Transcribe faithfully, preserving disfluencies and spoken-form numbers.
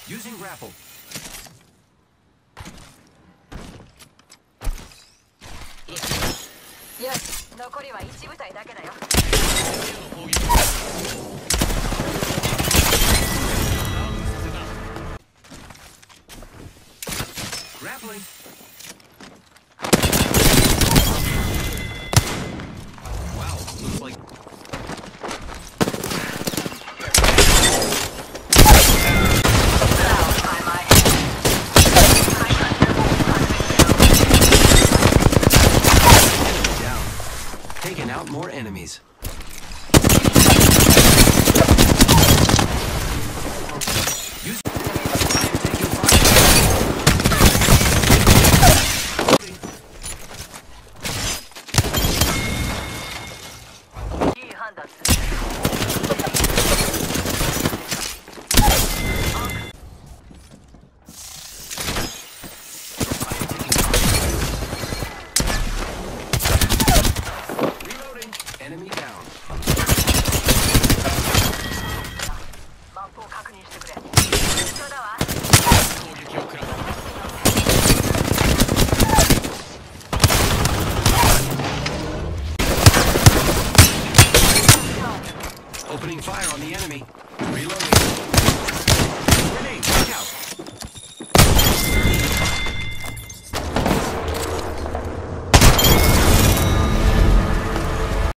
Using grapple. Yes, 残りは一部隊だけだよ。 Grappling. Wow, looks like. Taking out more enemies. Use I am taking fire. Reloading. Enemy down. Opening fire on the enemy. Reloading.